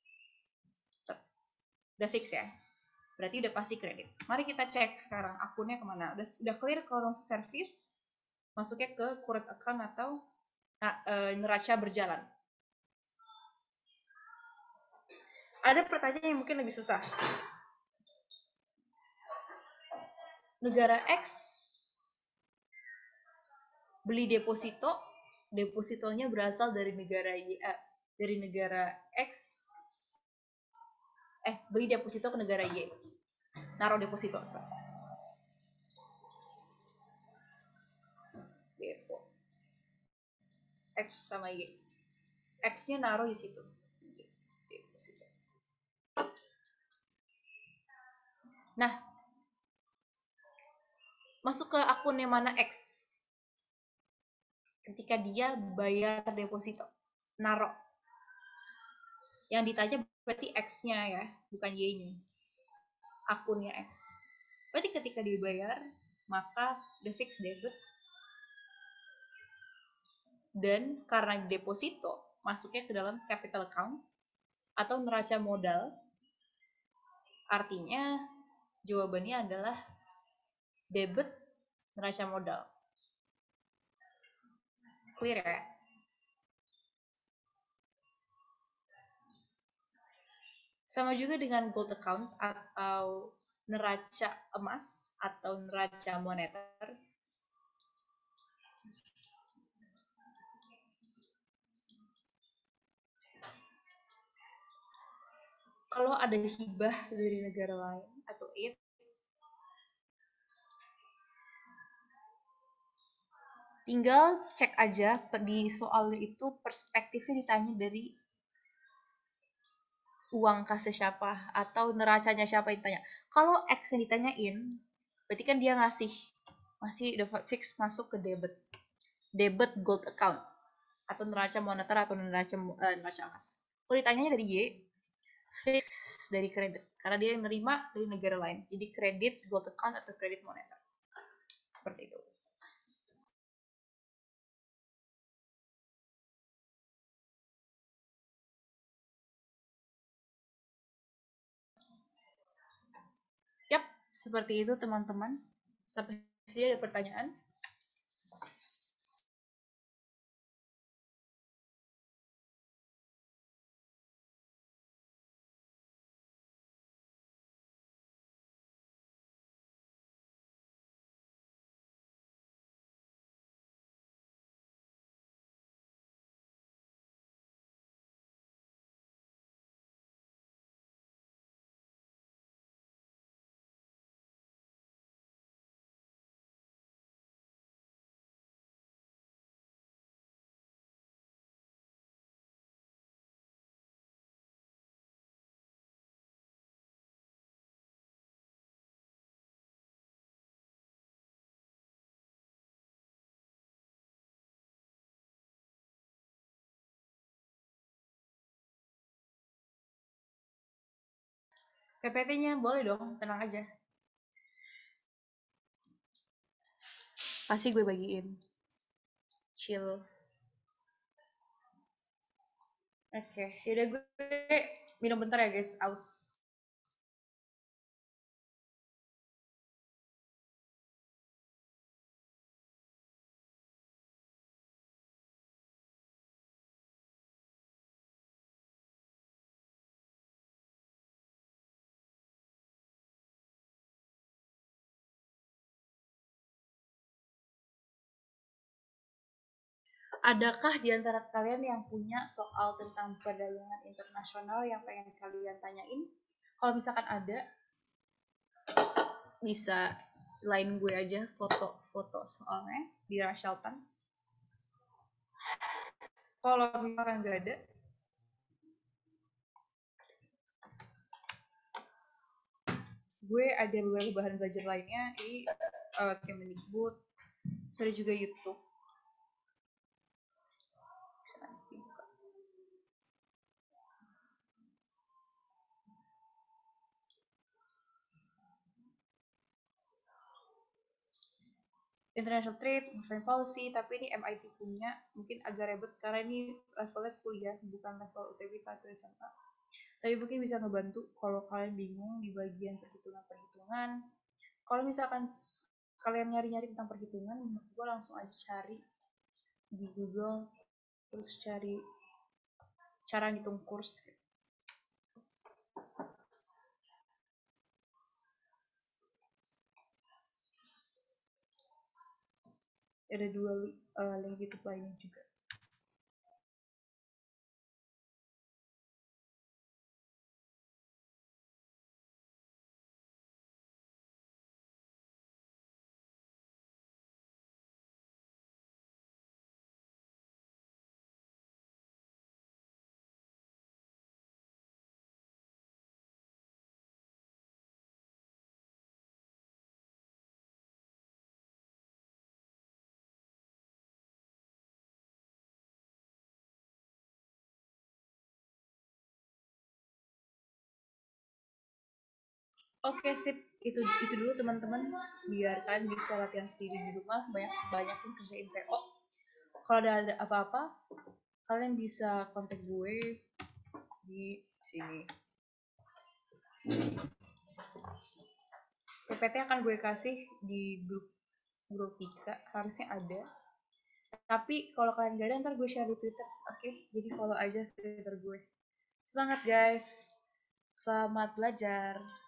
Udah fix ya? Berarti udah pasti kredit. Mari kita cek sekarang akunnya kemana. Udah clear kalau service, masuknya ke current account atau neraca berjalan. Ada pertanyaan yang mungkin lebih susah. Negara X beli deposito, depositonya berasal dari negara Y, dari negara X. Beli deposito ke negara Y. Naruh deposito. Depo. X sama Y. X-nya naruh di situ. Deposito. Nah, masuk ke akunnya mana X? Ketika dia bayar deposito, naruh. Yang ditanya berarti X-nya ya, bukan Y-nya. Akunnya X. Berarti ketika dibayar, maka the fixed debit. Dan karena deposito masuknya ke dalam capital account atau neraca modal, artinya jawabannya adalah debit neraca modal. Clear ya? Sama juga dengan gold account atau neraca emas atau neraca moneter. Kalau ada hibah dari negara lain atau aid, tinggal cek aja di soal itu perspektifnya ditanya dari uang kasih siapa atau neracanya siapa ditanya. Kalau X yang ditanyain, berarti kan dia masih udah fix masuk ke debit gold account atau neraca moneter atau neraca emas. Kalau ditanyanya dari Y, fix dari kredit karena dia nerima dari negara lain. Jadi kredit gold account atau kredit moneter. Seperti itu. Yap, seperti itu teman-teman. Sampai sini ada pertanyaan? PPT-nya boleh dong, tenang aja. Pasti gue bagiin. Chill. Oke, yaudah gue minum bentar ya guys, aus. Adakah di antara kalian yang punya soal tentang perdagangan internasional yang pengen kalian tanyain? Kalau misalkan ada, bisa line gue aja foto-foto soalnya di Rashaltan. Kalau misalkan gak ada, gue ada beberapa bahan belajar lainnya di Kemendikbud, ada juga YouTube. International Trade, Foreign Policy, tapi ini MIT punya, mungkin agak ribet karena ini levelnya kuliah, bukan level UTBK atau SMA. Tapi mungkin bisa ngebantu kalau kalian bingung di bagian perhitungan-perhitungan. Kalau misalkan kalian nyari-nyari tentang perhitungan, gue langsung aja cari di Google, terus cari cara ngitung kurs. Ada dua link YouTube lainnya juga. Oke, sip. Itu dulu teman-teman. Biar kalian bisa latihan sendiri di rumah, banyak-banyakin kerjain TO. Kalau ada apa-apa, kalian bisa kontak gue di sini. PPT akan gue kasih di grup Pika, harusnya ada. Tapi kalau kalian gak ada, ntar gue share di Twitter. Oke, jadi follow aja Twitter gue. Semangat guys. Selamat belajar.